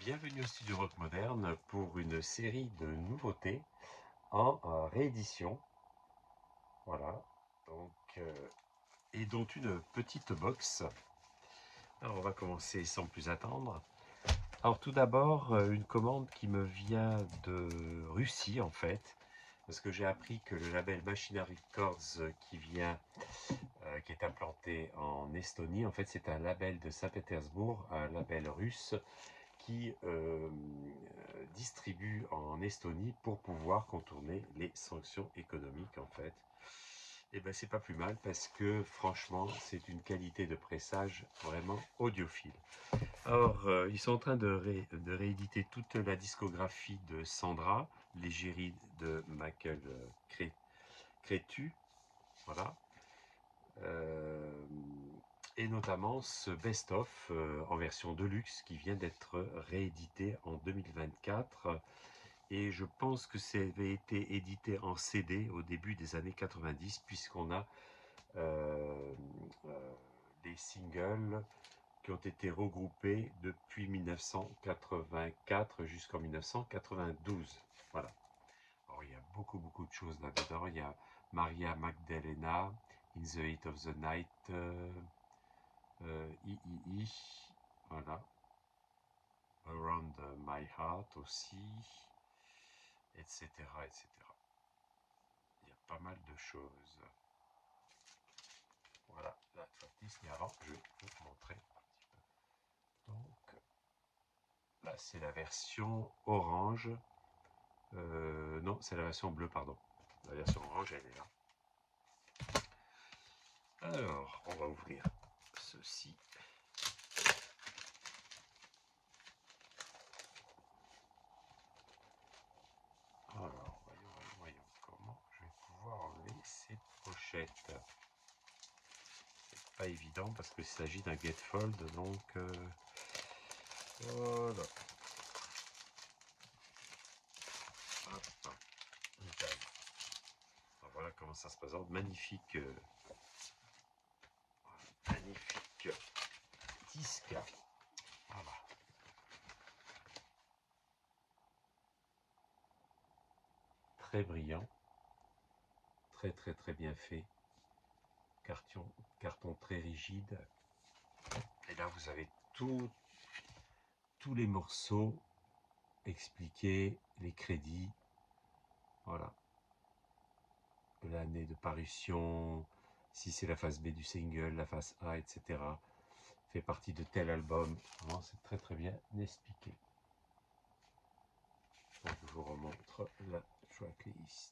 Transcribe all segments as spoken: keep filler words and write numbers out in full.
Bienvenue au Studio Rock Moderne pour une série de nouveautés en euh, réédition. Voilà, donc, euh, et dont une petite box. Alors on va commencer sans plus attendre. Alors tout d'abord, euh, une commande qui me vient de Russie en fait, parce que j'ai appris que le label Machina Records euh, qui vient, euh, qui est implanté en Estonie, en fait c'est un label de Saint-Pétersbourg, un label russe qui euh, distribue en Estonie pour pouvoir contourner les sanctions économiques en fait. Et ben c'est pas plus mal parce que franchement c'est une qualité de pressage vraiment audiophile. Alors euh, ils sont en train de, ré, de rééditer toute la discographie de Sandra, l'égérie de Michael Cré, Crétu, voilà. Euh, et notamment ce best-of euh, en version deluxe qui vient d'être réédité en deux mille vingt-quatre. Et je pense que ça avait été édité en C D au début des années quatre-vingt-dix, puisqu'on a euh, euh, les singles qui ont été regroupés depuis mille neuf cent quatre-vingt-quatre jusqu'en mille neuf cent quatre-vingt-douze. Voilà. Alors il y a beaucoup beaucoup de choses là-dedans. Il y a Maria Magdalena, In the Heat of the Night, euh, euh, I I I, voilà. Around My Heart aussi, et cetera, et cetera. Il y a pas mal de choses. Voilà, la tracklist, mais avant, je vais vous montrer un petit peu. Donc, là, c'est la version orange. Euh, non, c'est la version bleue, pardon. La version orange, elle est là. Alors, on va ouvrir ceci. Alors, voyons, voyons, voyons comment je vais pouvoir enlever ces pochettes. C'est pas évident parce qu'il s'agit d'un gatefold, donc euh, voilà. Hop, alors, voilà comment ça se présente. Magnifique, euh, magnifique disque. Voilà. Très brillant, très très très bien fait, carton, carton très rigide, et là vous avez tout, tous les morceaux expliqués, les crédits, voilà, l'année de parution, si c'est la face B du single, la face A, et cetera, fait partie de tel album, vraiment c'est très très bien expliqué. Donc je vous remontre la tracklist.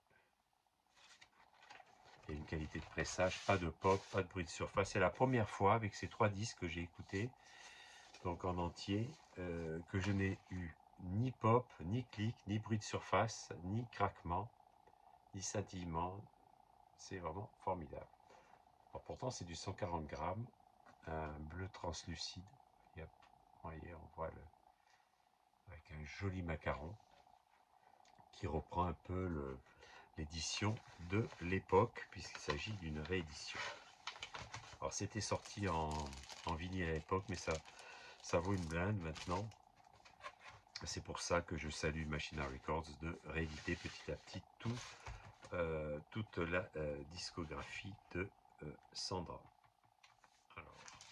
Il y a une qualité de pressage, pas de pop, pas de bruit de surface. C'est la première fois avec ces trois disques que j'ai écoutés, donc en entier, euh, que je n'ai eu ni pop, ni clic, ni bruit de surface, ni craquement, ni scintillement. C'est vraiment formidable. Alors pourtant c'est du cent quarante grammes, un bleu translucide. Vous voyez, on voit le, avec un joli macaron qui reprend un peu le, l'édition de l'époque, puisqu'il s'agit d'une réédition. Alors c'était sorti en, en vinyle à l'époque, mais ça, ça vaut une blinde maintenant. C'est pour ça que je salue Machina Records de rééditer petit à petit tout, euh, toute la euh, discographie de euh, Sandra. Alors,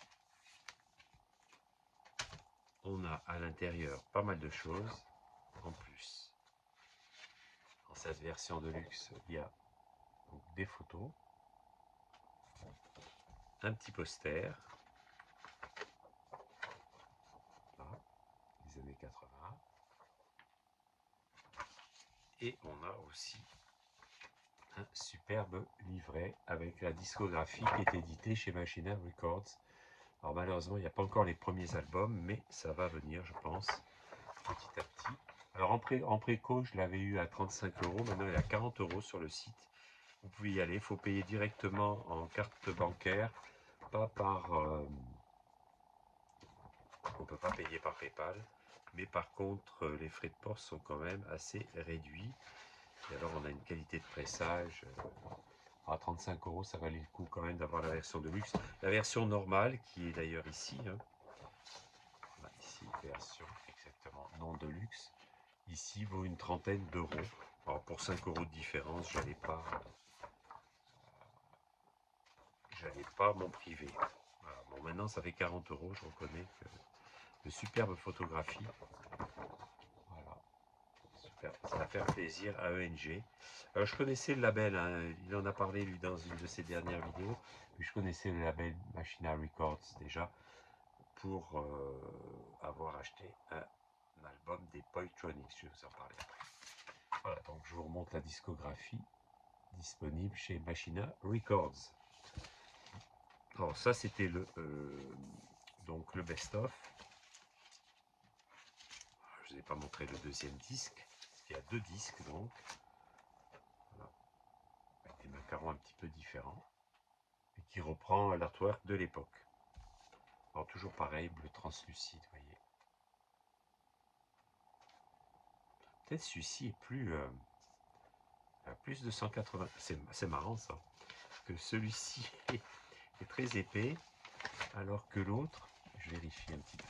on a à l'intérieur pas mal de choses en plus. Dans cette version de luxe, il y a donc des photos, un petit poster, là, des années quatre-vingts, et on a aussi un superbe livret avec la discographie qui est éditée chez Machina Records. Alors malheureusement, il n'y a pas encore les premiers albums, mais ça va venir, je pense, petit à petit. Alors en, pré, en préco, je l'avais eu à trente-cinq euros, maintenant il est à quarante euros sur le site. Vous pouvez y aller, il faut payer directement en carte bancaire, pas par... Euh, on ne peut pas payer par PayPal, mais par contre, les frais de poste sont quand même assez réduits. Et alors on a une qualité de pressage... Euh, à trente-cinq euros, ça valait le coup quand même d'avoir la version de luxe. La version normale, qui est d'ailleurs ici, hein, ici vers version exactement non de luxe, ici vaut une trentaine d'euros. Alors pour cinq euros de différence, j'allais pas, j'allais pas m'en priver. Voilà. Bon, maintenant ça fait quarante euros, je reconnais que de superbes photographies. Voilà, super, ça va faire plaisir à E N G. Alors je connaissais le label, hein, il en a parlé lui dans une de ses dernières vidéos, mais je connaissais le label Machina Records déjà pour euh, avoir acheté un, un album des Boytronics, je vais vous en parler après. Voilà, donc je vous remonte la discographie disponible chez Machina Records. Alors ça c'était le euh, donc le best-of. Je ne vous ai pas montré le deuxième disque. Il y a deux disques donc. Voilà. Avec des macarons un petit peu différents. Et qui reprend l'artwork de l'époque. Alors toujours pareil, bleu translucide, vous voyez. Peut-être celui-ci est plus, euh, à plus de cent quatre-vingts. C'est marrant ça. Que celui-ci est, est très épais, alors que l'autre, je vérifie un petit peu.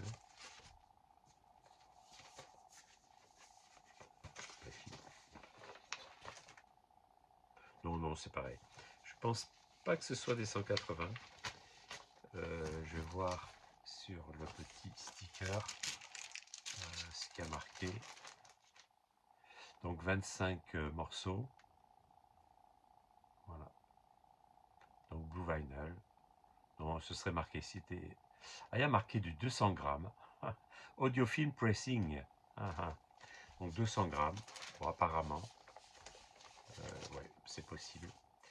Non, non, c'est pareil. Je pense pas que ce soit des cent quatre-vingts. Euh, je vais voir sur le petit sticker euh, ce qui a marqué. Donc vingt-cinq euh, morceaux. Voilà. Donc Blue Vinyl. Non, ce serait marqué. C'était. Ah, il y a marqué du deux cents grammes. Audiophile pressing. Ah, ah. Donc deux cents grammes. Bon, apparemment. Euh, ouais, c'est possible.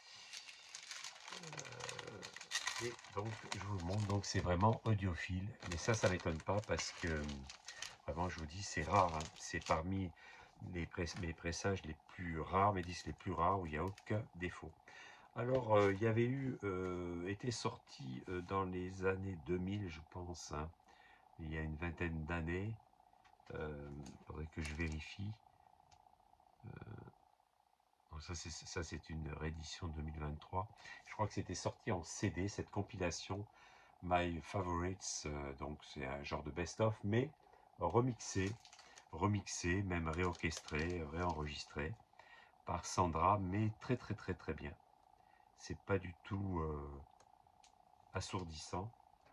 Euh, et donc, je vous le montre. Donc, c'est vraiment audiophile. Mais ça, ça ne m'étonne pas parce que, vraiment, je vous dis, c'est rare. Hein. C'est parmi les, press les pressages les plus rares, mes disques les plus rares, où il n'y a aucun défaut. Alors, euh, il y avait eu, euh, été sorti euh, dans les années deux mille, je pense, hein, il y a une vingtaine d'années. Il euh, faudrait que je vérifie. Euh, ça, c'est une réédition deux mille vingt-trois. Je crois que c'était sorti en C D, cette compilation My Favorites. Euh, donc, c'est un genre de best-of, mais remixé, remixé, même réorchestré, réenregistré par Sandra, mais très, très, très, très bien. C'est pas du tout euh, assourdissant.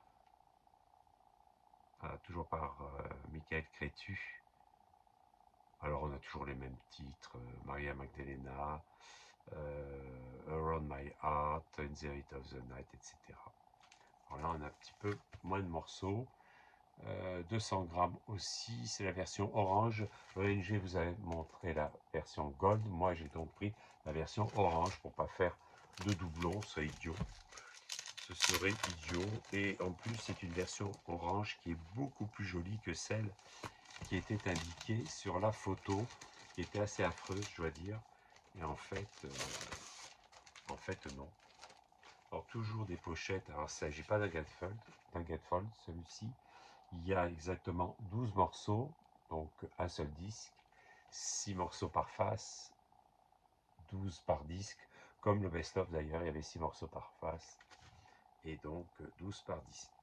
Ah, toujours par euh, Michael Crétu. Alors on a toujours les mêmes titres, euh, Maria Magdalena, euh, Around My Heart, In the Heat of the Night, et cetera. Alors là on a un petit peu moins de morceaux, euh, deux cents grammes aussi, c'est la version orange. O N G vous avez montré la version gold, moi j'ai donc pris la version orange pour pas faire de doublons, c'est idiot. Ce serait idiot, et en plus c'est une version orange qui est beaucoup plus jolie que celle qui était indiquée sur la photo, qui était assez affreuse, je dois dire. Et en fait, euh, en fait non. Alors toujours des pochettes. Alors il ne s'agit pas d'un gatefold, d'un gatefold, celui-ci. Il y a exactement douze morceaux, donc un seul disque, six morceaux par face, douze par disque, comme le best-of d'ailleurs, il y avait six morceaux par face, et donc douze par disque.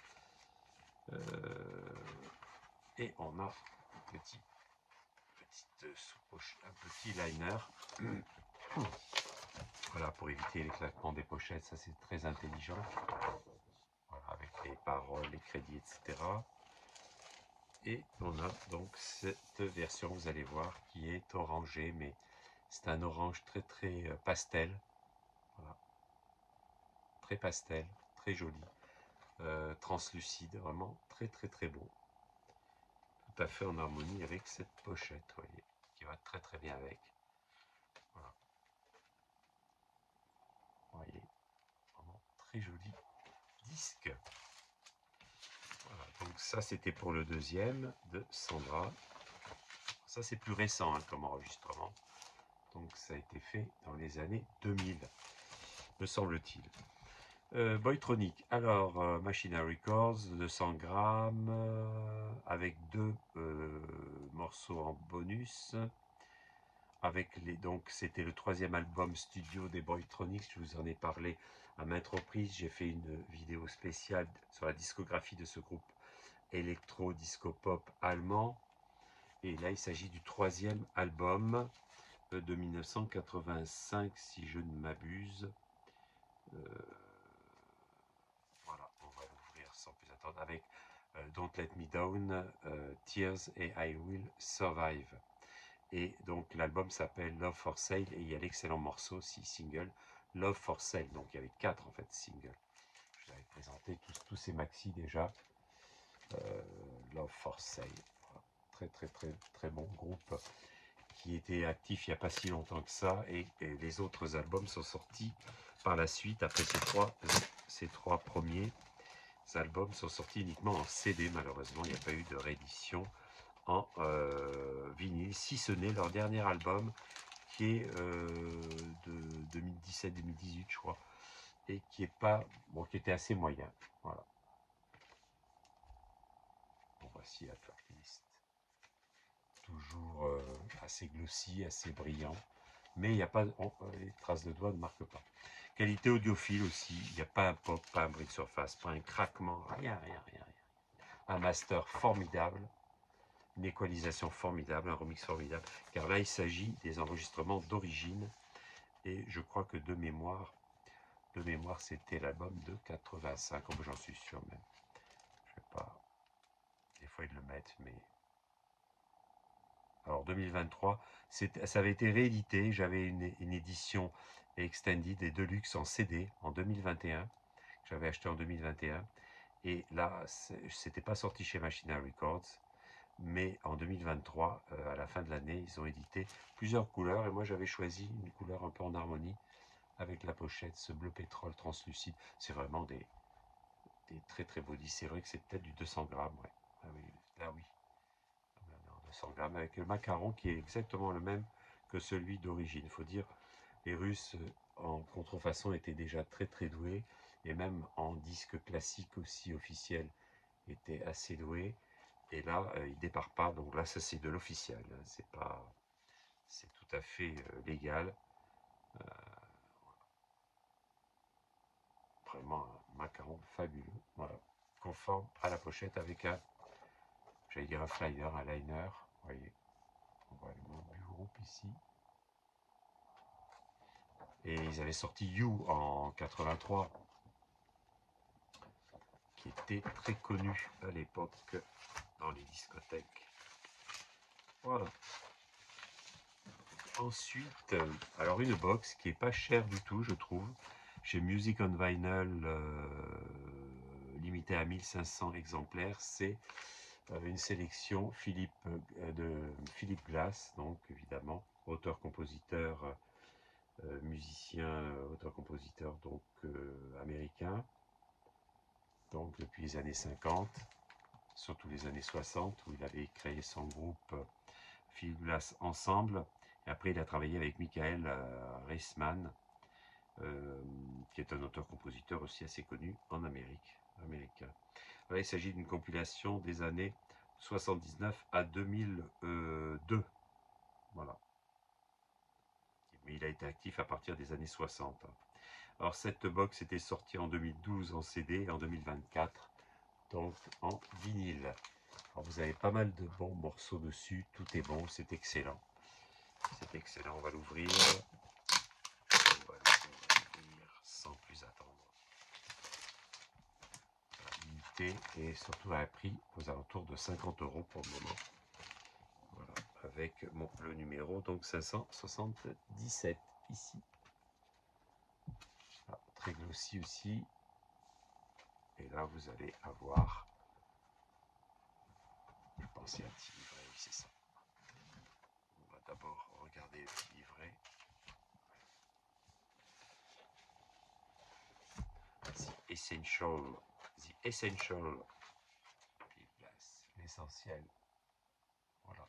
Euh, et on a un petit, petite sous-poche, un petit liner. Voilà, pour éviter l'éclatement des pochettes, ça c'est très intelligent. Voilà, avec les paroles, les crédits, et cetera. Et on a donc cette version, vous allez voir, qui est orangée, mais c'est un orange très très pastel. Voilà. Très pastel, très joli, euh, translucide, vraiment très très très beau. Tout à fait en harmonie avec cette pochette, vous voyez, qui va très très bien avec. Voilà. Vous voyez, vraiment très joli disque. Voilà, donc ça c'était pour le deuxième de Sandra. Ça c'est plus récent hein, comme enregistrement. Donc ça a été fait dans les années deux mille, me semble-t-il. Euh, Boytronic, alors euh, Machina Records, deux cents grammes, euh, avec deux euh, morceaux en bonus. Avec les, donc c'était le troisième album studio des Boytronics, je vous en ai parlé à maintes reprises. J'ai fait une vidéo spéciale sur la discographie de ce groupe électro-disco-pop allemand. Et là, il s'agit du troisième album de mille neuf cent quatre-vingt-cinq, si je ne m'abuse. Euh, voilà, on va l'ouvrir sans plus attendre avec euh, Don't Let Me Down, euh, Tears et I Will Survive. Et donc l'album s'appelle Love for Sale et il y a l'excellent morceau, si single, Love for Sale. Donc il y avait quatre en fait singles. Je vous avais présenté tous, tous ces maxi déjà. Euh, Love for Sale. Voilà. Très très très très bon groupe qui était actif il n'y a pas si longtemps que ça. Et, et les autres albums sont sortis par la suite après ces trois, ces trois premiers albums sont sortis uniquement en C D malheureusement. Il n'y a pas eu de réédition en euh, vinyle, si ce n'est leur dernier album qui est euh, de deux mille dix-sept deux mille dix-huit je crois, et qui est pas bon, qui était assez moyen. Voilà. Bon, voici la tracklist. Toujours euh, assez glossy, assez brillant, mais il n'y a pas on, les traces de doigts ne marquent pas. Qualité audiophile aussi, il n'y a pas un pop, pas un bruit de surface, pas un craquement, rien, rien, rien, rien. Un master formidable. Une équalisation formidable, un remix formidable, car là il s'agit des enregistrements d'origine, et je crois que de mémoire, de mémoire c'était l'album de quatre-vingt-cinq, comme j'en suis sûr même. Je sais pas, des fois ils le mettent, mais... Alors deux mille vingt-trois, ça avait été réédité, j'avais une, une édition extended et deluxe en C D en deux mille vingt et un, que j'avais acheté en deux mille vingt et un, et là c'était pas sorti chez Machina Records, mais en deux mille vingt-trois, euh, à la fin de l'année, ils ont édité plusieurs couleurs, et moi j'avais choisi une couleur un peu en harmonie avec la pochette, ce bleu pétrole translucide. C'est vraiment des, des très très beaux disques. C'est vrai que c'est peut-être du deux cents grammes, ouais. Ah oui, là oui, deux cents grammes, avec le macaron qui est exactement le même que celui d'origine. Il faut dire, les Russes en contrefaçon étaient déjà très très doués, et même en disque classique aussi officiel étaient assez doués. Et là, euh, il départ pas. Donc là, ça c'est de l'officiel. Hein. C'est pas, c'est tout à fait euh, légal. Euh, vraiment un macaron fabuleux. Voilà, conforme à la pochette avec un, j'allais dire un flyer, un liner. Vous voyez, on voit le nom du groupe ici. Et ils avaient sorti You en quatre-vingt-trois, qui était très connu à l'époque dans les discothèques. Voilà. Ensuite, alors une box qui est pas chère du tout, je trouve, chez Music on Vinyl, euh, limitée à mille cinq cents exemplaires. C'est euh, une sélection Philippe, euh, de Philip Glass, donc évidemment, auteur-compositeur, euh, musicien, auteur-compositeur donc euh, américain, donc depuis les années cinquante, surtout les années soixante, où il avait créé son groupe euh, Philip Glass Ensemble. Et après, il a travaillé avec Michael euh, Reisman, euh, qui est un auteur-compositeur aussi assez connu en Amérique, américain. Alors, il s'agit d'une compilation des années soixante-dix-neuf à deux mille deux. Voilà. Mais il a été actif à partir des années soixante. Alors, cette box était sortie en deux mille douze en C D et en deux mille vingt-quatre, donc en vinyle. Alors, vous avez pas mal de bons morceaux dessus. Tout est bon, c'est excellent. C'est excellent, on va l'ouvrir. On va l'ouvrir sans plus attendre. Unité et surtout à un prix aux alentours de cinquante euros pour le moment. Voilà, avec mon, le numéro donc cinq cent soixante-dix-sept ici. Ah, très glossy aussi. Et là vous allez avoir, je pensais un petit livret, oui c'est ça. On va d'abord regarder le petit livret. The Essential, The Essential, l'essentiel. Voilà.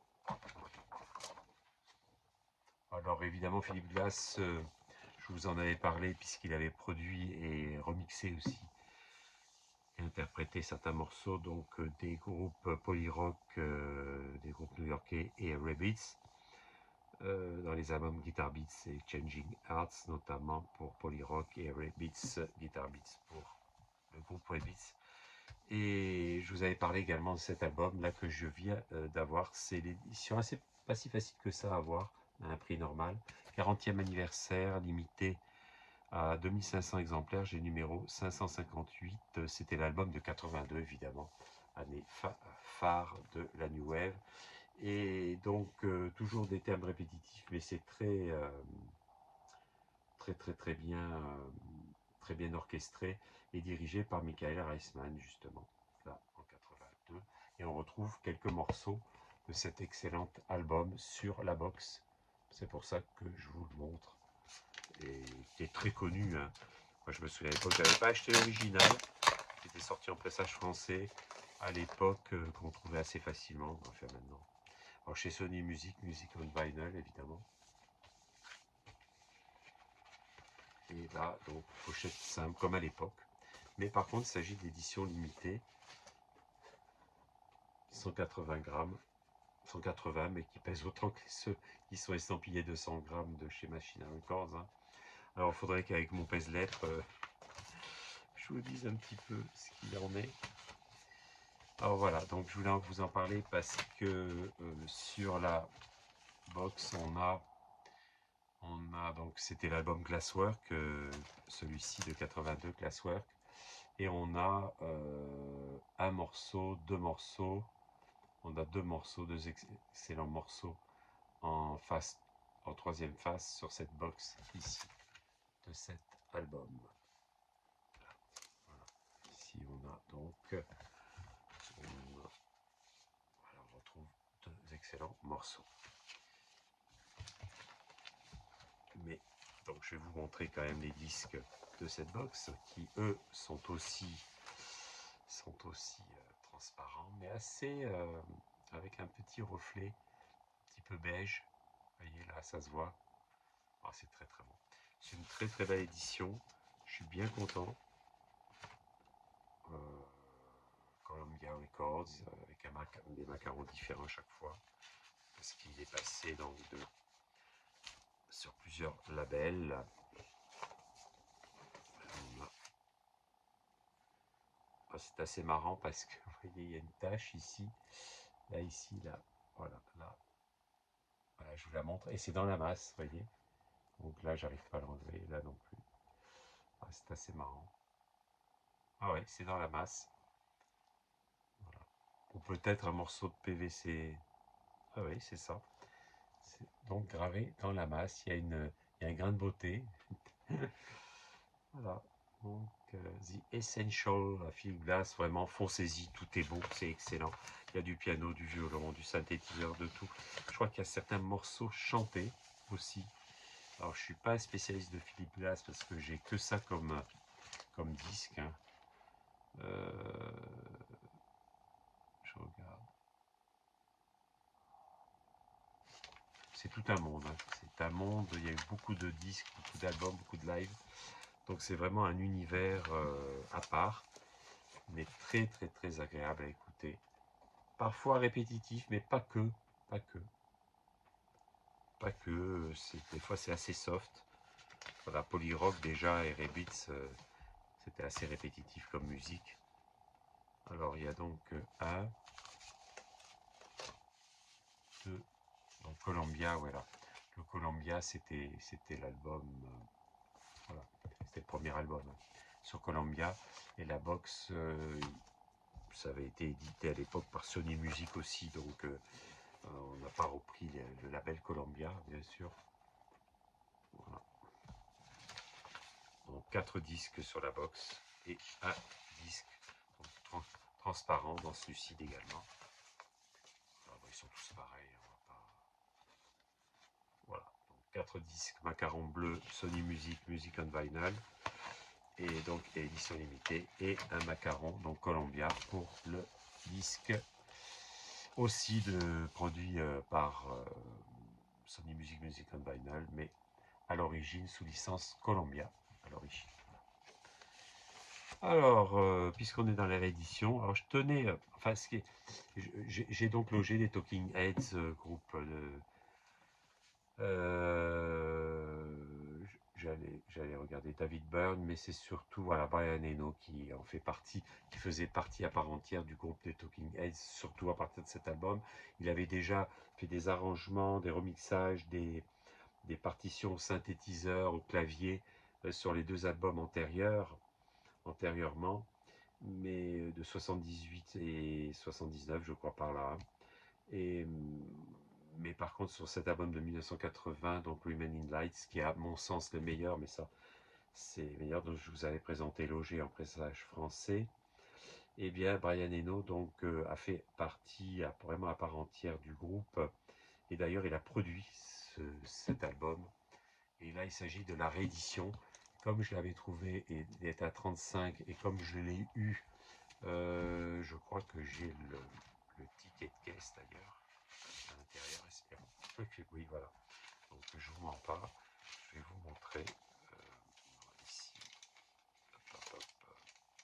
Alors évidemment Philippe Glass, euh, je vous en avais parlé puisqu'il avait produit et remixé aussi, et interprété certains morceaux donc euh, des groupes polyrock, euh, des groupes new-yorkais et Ray-Beats, euh, dans les albums Guitar Beats et Changing Hearts notamment pour polyrock, et Ray-Beats Guitar Beats pour le groupe Ray-Beats. Et je vous avais parlé également de cet album là que je viens euh, d'avoir. C'est l'édition assez pas si facile que ça à avoir à un prix normal. quarantième anniversaire, limité à deux mille cinq cents exemplaires. J'ai le numéro cinq cent cinquante-huit. C'était l'album de quatre-vingt-deux évidemment, année phare de la New Wave. Et donc euh, toujours des thèmes répétitifs, mais c'est très, euh, très très très bien, euh, très bien orchestré et dirigé par Michael Reisman justement, là en quatre-vingt-deux. Et on retrouve quelques morceaux de cet excellent album sur la box. C'est pour ça que je vous le montre et qui est très connu. Hein. Moi je me souviens à l'époque, je n'avais pas acheté l'original, qui était sorti en pressage français à l'époque, euh, qu'on trouvait assez facilement. Enfin maintenant. Alors chez Sony Music, Music on Vinyl évidemment. Et là, donc, pochette simple comme à l'époque. Mais par contre, il s'agit d'édition limitée. cent quatre-vingts grammes. cent quatre-vingts, mais qui pèsent autant que ceux qui sont estampillés deux cents grammes de chez Machina Records. Hein. Alors, il faudrait qu'avec mon pèse-lettres, euh, je vous dise un petit peu ce qu'il en est. Alors voilà, donc je voulais vous en parler parce que euh, sur la box, on a On a donc, c'était l'album Glasswork, euh, celui-ci de quatre-vingt-deux, Glasswork, et on a euh, un morceau, deux morceaux, on a deux morceaux, deux excellents morceaux en face, en troisième face sur cette box ici de cet album. Voilà. Ici on a donc, on, voilà, on retrouve deux excellents morceaux. Mais donc je vais vous montrer quand même les disques de cette box qui eux sont aussi sont aussi euh, transparents mais assez euh, avec un petit reflet un petit peu beige. Vous voyez là, ça se voit. Oh, c'est très très bon. C'est une très très belle édition. Je suis bien content. Euh, Columbia Records avec un maca des macarons différents à chaque fois parce qu'il est passé donc de sur plusieurs labels. Oh, c'est assez marrant parce que vous voyez, il y a une tache ici, là, ici, là, voilà, là. Voilà, je vous la montre. Et c'est dans la masse, vous voyez. Donc là, j'arrive pas à l'enlever, là non plus. Ah, c'est assez marrant. Ah ouais, c'est dans la masse. Voilà. Ou peut-être un morceau de P V C. Ah oui, c'est ça. C'est donc gravé dans la masse. Il y a, une, il y a un grain de beauté. Voilà. Donc, euh, The Essential Field Glass, vraiment, foncez-y, tout est beau, c'est excellent. Il y a du piano, du violon, du synthétiseur, de tout. Je crois qu'il y a certains morceaux chantés aussi. Alors, je suis pas spécialiste de Philippe Glass parce que j'ai que ça comme, comme disque. Hein. Euh, je regarde. C'est tout un monde. Hein. C'est un monde, il y a eu beaucoup de disques, beaucoup d'albums, beaucoup de lives. Donc, c'est vraiment un univers euh, à part, mais très, très, très agréable à écouter. Parfois répétitif, mais pas que, pas que, pas que, des fois c'est assez soft. Voilà, Polyrock déjà et Rebeats, euh, c'était assez répétitif comme musique. Alors il y a donc euh, un, deux, donc Columbia, voilà. Le Columbia, c'était c'était l'album, euh, voilà, c'était le premier album hein, sur Columbia. Et la box, euh, ça avait été édité à l'époque par Sony Music aussi, donc euh, on n'a pas repris le, le label Columbia, bien sûr. Voilà. Donc quatre disques sur la box et un disque donc, trans transparent dans celui-ci également. Alors, bon, ils sont tous pareils. On va pas... Voilà. Donc quatre disques macaron bleu, Sony Music, Music on Vinyl. Et donc édition limitée. Et un macaron, donc Columbia, pour le disque. Aussi de produit euh, par euh, Sony Music, Music on Vinyl, mais à l'origine sous licence Columbia. À l'origine. Alors, euh, puisqu'on est dans la réédition, alors je tenais, euh, enfin, j'ai donc logé des Talking Heads, euh, groupe de, euh, j'allais j'allais regarder David Byrne, mais c'est surtout voilà, Brian Eno qui en fait partie, qui faisait partie à part entière du groupe des Talking Heads, surtout à partir de cet album. Il avait déjà fait des arrangements, des remixages, des, des partitions synthétiseurs au clavier euh, sur les deux albums antérieurs, antérieurement, mais de soixante-dix-huit et soixante-dix-neuf, je crois, par là. Et, mais par contre, sur cet album de mille neuf cent quatre-vingts, donc Remaining Lights, qui est à mon sens le meilleur, mais ça, c'est le meilleur, dont je vous avais présenté Logé en pressage français, et bien Brian Eno donc, euh, a fait partie à, vraiment à part entière du groupe, et d'ailleurs il a produit ce, cet album. Et là, il s'agit de la réédition. Comme je l'avais trouvé, et il est à trente-cinq, et comme je l'ai eu, euh, je crois que j'ai le, le ticket de caisse d'ailleurs, à l'intérieur, espérons. Oui, voilà. Donc, je vous mens pas. Je vais vous montrer. Euh, ici. Hop, hop, hop.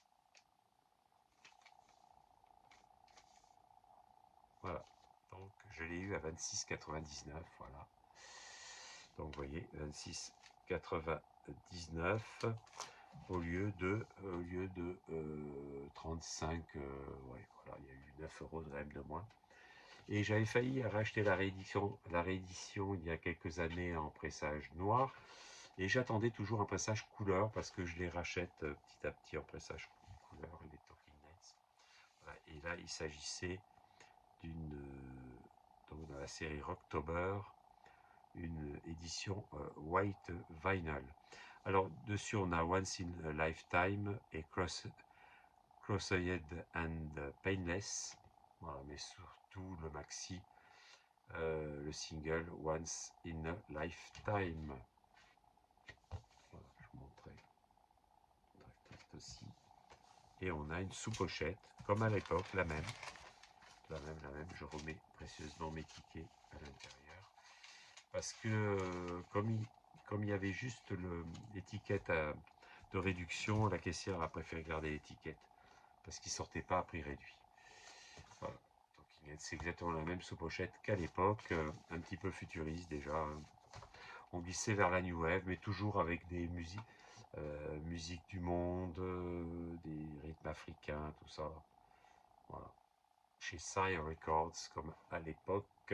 Voilà. Donc, je l'ai eu à vingt-six quatre-vingt-dix-neuf. Voilà. Donc, vous voyez, vingt-six quatre-vingt-dix-neuf. Au lieu de, au lieu de euh, trente-cinq, euh, ouais, voilà, il y a eu neuf euros de même de moins. Et j'avais failli racheter la réédition, la réédition il y a quelques années en pressage noir. Et j'attendais toujours un pressage couleur parce que je les rachète petit à petit en pressage couleur, les Talking Heads. Voilà. Et là, il s'agissait d'une, euh, donc dans la série Rocktober, une édition euh, white vinyl. Alors, dessus, on a Once in a Lifetime et Cross, Cross-Eyed and Painless. Voilà, mais surtout le maxi, euh, le single Once in a Lifetime. Voilà, je vous montrerai aussi. Et on a une sous-pochette, comme à l'époque, la même. La même, la même. Je remets précieusement mes tickets à l'intérieur. Parce que, euh, comme il, comme il y avait juste l'étiquette de réduction, la caissière a préféré garder l'étiquette parce qu'il ne sortait pas à prix réduit. Voilà. C'est exactement la même sous-pochette qu'à l'époque, euh, un petit peu futuriste déjà. Hein. On glissait vers la New Wave, mais toujours avec des musiques, euh, musique du monde, euh, des rythmes africains, tout ça. Voilà. Chez Sire Records, comme à l'époque,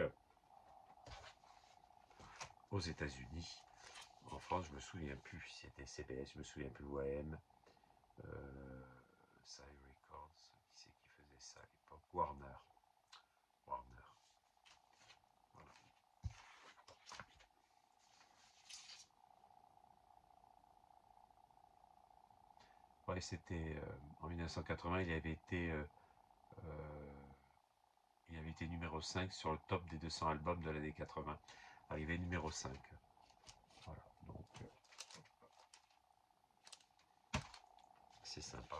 aux États-Unis. En France, je me souviens plus si c'était C B S, je me souviens plus O M. Euh, Sire Records, qui c'est qui faisait ça à l'époque? Warner. Warner. Voilà. Ouais, c'était euh, en mille neuf cent quatre-vingts, il avait été, euh, euh, il avait été numéro cinq sur le top des deux cents albums de l'année quatre-vingts. Arrivé numéro cinq. Voilà, donc euh, c'est sympa.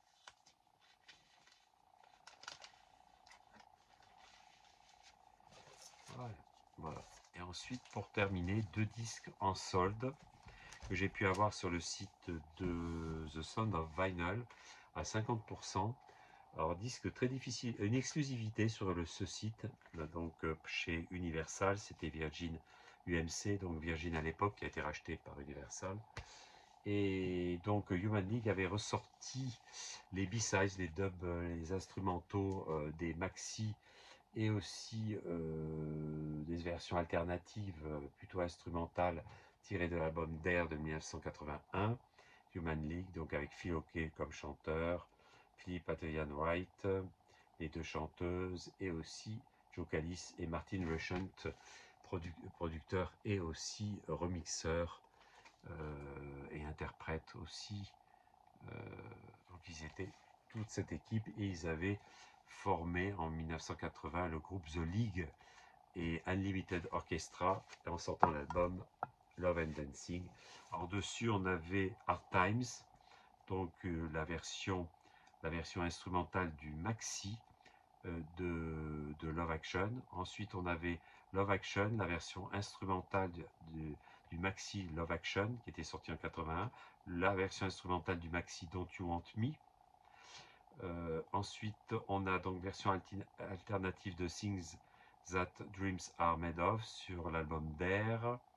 Ouais, voilà. Et ensuite, pour terminer, deux disques en solde que j'ai pu avoir sur le site de The Sound of Vinyl à cinquante pour cent. Alors, disque très difficile, une exclusivité sur le, ce site, là, donc euh, chez Universal, c'était Virgin U M C, donc Virgin à l'époque, qui a été racheté par Universal. Et donc Human League avait ressorti les B-sides, les dubs, les instrumentaux euh, des maxi et aussi euh, des versions alternatives euh, plutôt instrumentales tirées de l'album Dare de mille neuf cent quatre-vingt-un, Human League, donc avec Phil Oakey comme chanteur, Philippe Adrian White, les deux chanteuses, et aussi Joe Callis et Martin Rushent, produ producteur et aussi remixeur euh, et interprète aussi. Euh, donc ils étaient toute cette équipe et ils avaient formé en mille neuf cent quatre-vingts le groupe The League et Unlimited Orchestra en sortant l'album Love and Dancing. Alors dessus on avait Hard Times, donc euh, la version la version instrumentale du maxi euh, de, de Love Action. Ensuite on avait Love Action, la version instrumentale de, de, du maxi Love Action qui était sorti en quatre-vingt-un, la version instrumentale du maxi Don't You Want Me. Euh, ensuite, on a donc version alternative de Things That Dreams Are Made Of sur l'album Dare.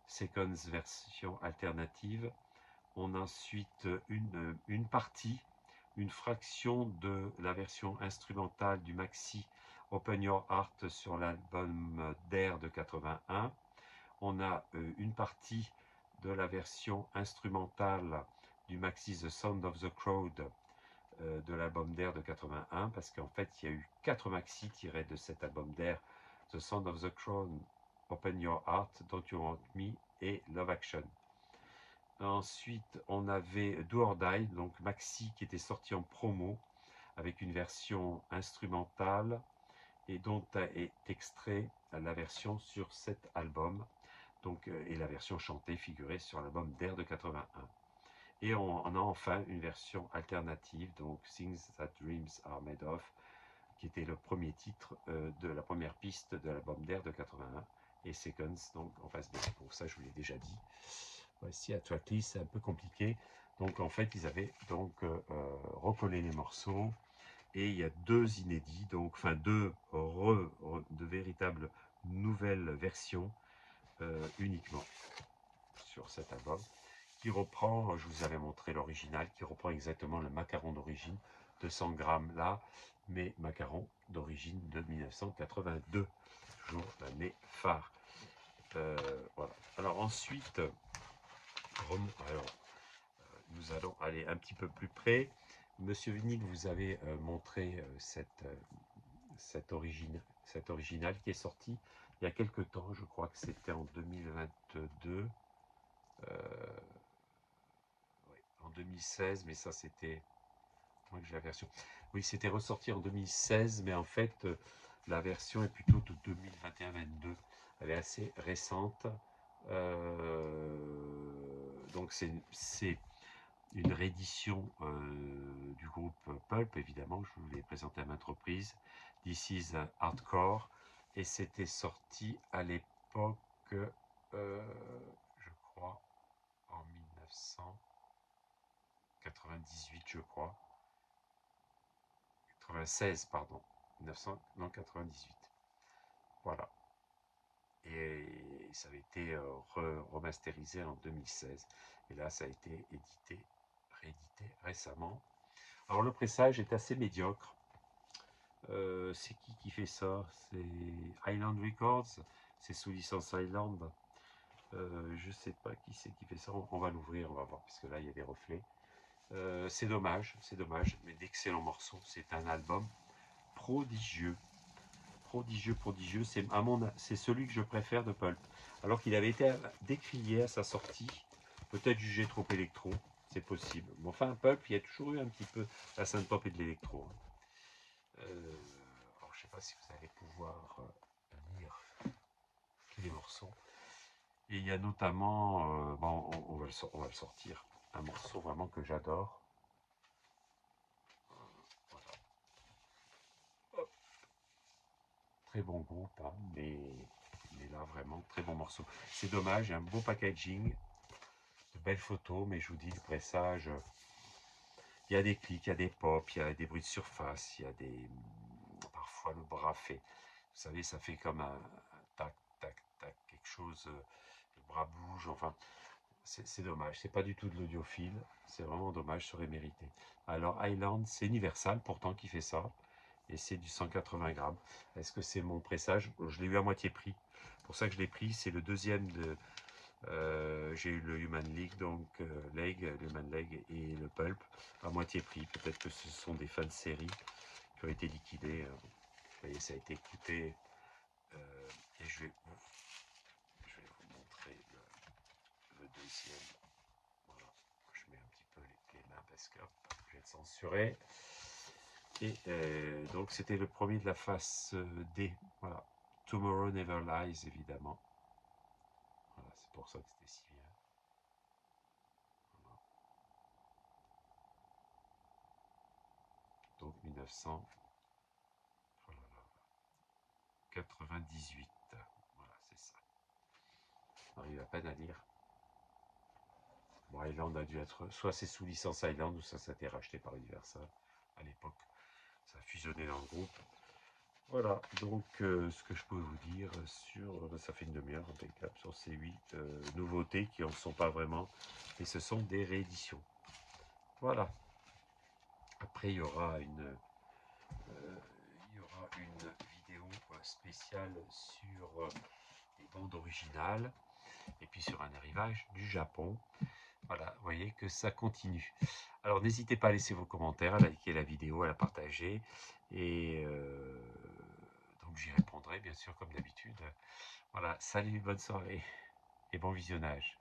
Seconds version alternative. On a ensuite une, une partie, une fraction de la version instrumentale du maxi Open Your Heart sur l'album Dare de quatre-vingt-un. On a une partie de la version instrumentale du maxi The Sound of the Crowd euh, de l'album Dare de quatre-vingt-un, parce qu'en fait il y a eu quatre maxi tirés de cet album Dare, The Sound of the Crowd, Open Your Heart, Don't You Want Me et Love Action. Ensuite, on avait Do or Die, donc maxi qui était sorti en promo avec une version instrumentale et dont est extrait la version sur cet album, donc, et la version chantée figurée sur l'album Dare de quatre-vingt-un. Et on, on a enfin une version alternative, donc Things That Dreams Are Made Of, qui était le premier titre euh, de la première piste de l'album Dare de quatre-vingt-un, et Seconds, donc en face B. Pour ça, je vous l'ai déjà dit. Voici la tracklist, c'est un peu compliqué. Donc en fait, ils avaient donc euh, recollé les morceaux, et il y a deux inédits, donc enfin deux re, re, de véritables nouvelles versions euh, uniquement sur cet album, qui reprend, je vous avais montré l'original, qui reprend exactement le macaron d'origine de cent grammes là, mais macaron d'origine de mille neuf cent quatre-vingt-deux, toujours l'année phare. Euh, voilà. Alors ensuite, alors, nous allons aller un petit peu plus près. Monsieur Vinyle, vous avez euh, montré euh, cette, euh, cette, origine, cette originale qui est sortie il y a quelque temps, je crois que c'était en deux mille vingt-deux, euh, ouais, en deux mille seize, mais ça c'était, moi que j'ai la version, oui c'était ressorti en deux mille seize, mais en fait euh, la version est plutôt de deux mille vingt et un vingt-deux, elle est assez récente, euh, donc c'est une réédition euh, du groupe Pulp, évidemment, je vous l'ai présenté à maintes reprises. This is Hardcore, et c'était sorti à l'époque, euh, je crois, en mille neuf cent quatre-vingt-dix-huit, je crois. quatre-vingt-seize, pardon. mille neuf cent quatre-vingt-dix-huit. Voilà. Et ça avait été euh, remasterisé en deux mille seize. Et là, ça a été édité, réédité récemment. Alors le pressage est assez médiocre. Euh, c'est qui qui fait ça? C'est Island Records, c'est sous licence Island. Euh, je sais pas qui c'est qui fait ça. On, on va l'ouvrir, on va voir, parce que là il y a des reflets. Euh, c'est dommage, c'est dommage, mais d'excellents morceaux. C'est un album prodigieux, prodigieux, prodigieux. C'est à mon, c'est celui que je préfère de Pulp. Alors qu'il avait été décrié à sa sortie, peut-être jugé trop électro, c'est possible. Mais enfin, Pulp, il y a toujours eu un petit peu la synth-pop et de l'électro. Euh, alors, je ne sais pas si vous allez pouvoir euh, lire tous les morceaux. Et il y a notamment, euh, bon, on, on, va le, on va le sortir, un morceau vraiment que j'adore. Voilà. Hop. Très bon groupe, hein, mais, mais là vraiment très bon morceau. C'est dommage, il y a un beau packaging, de belles photos, mais je vous dis, le pressage, il y a des clics, il y a des pops, il y a des bruits de surface, il y a des, parfois le bras fait, vous savez, ça fait comme un, un tac, tac, tac, quelque chose, le bras bouge, enfin, c'est dommage, c'est pas du tout de l'audiophile, c'est vraiment dommage, ça aurait mérité. Alors Highland, c'est Universal pourtant qui fait ça, et c'est du cent quatre-vingts grammes. Est-ce que c'est mon pressage? Je l'ai eu à moitié prix, pour ça que je l'ai pris, c'est le deuxième de... Euh, j'ai eu le Human League, donc euh, Leg, le Human Leg et le Pulp à moitié prix. Peut-être que ce sont des fans de série qui ont été liquidés. Euh, vous voyez, ça a été coupé. Euh, et je vais, vous, je vais vous montrer le, le deuxième. Voilà, je mets un petit peu les, les mains parce que hop, je vais être censuré. Et euh, donc c'était le premier de la face D. Voilà, Tomorrow Never Lies, évidemment. Voilà, c'est pour ça que c'était si bien. Donc mille neuf cent quatre-vingt-dix-huit. Voilà, c'est ça. On arrive à peine à lire. Bon, Island a dû être... Soit c'est sous licence Island, ou ça, ça a été racheté par Universal à l'époque. Ça a fusionné dans le groupe. Voilà, donc euh, ce que je peux vous dire sur, euh, ça fait une demi-heure impeccable, sur ces huit euh, nouveautés qui en sont pas vraiment, et ce sont des rééditions. Voilà. Après, il y aura une, euh, il y aura une vidéo euh, spéciale sur euh, les bandes originales, et puis sur un arrivage du Japon. Voilà, vous voyez que ça continue. Alors n'hésitez pas à laisser vos commentaires, à liker la vidéo, à la partager. Et euh, donc j'y répondrai bien sûr comme d'habitude. Voilà, salut, bonne soirée et bon visionnage.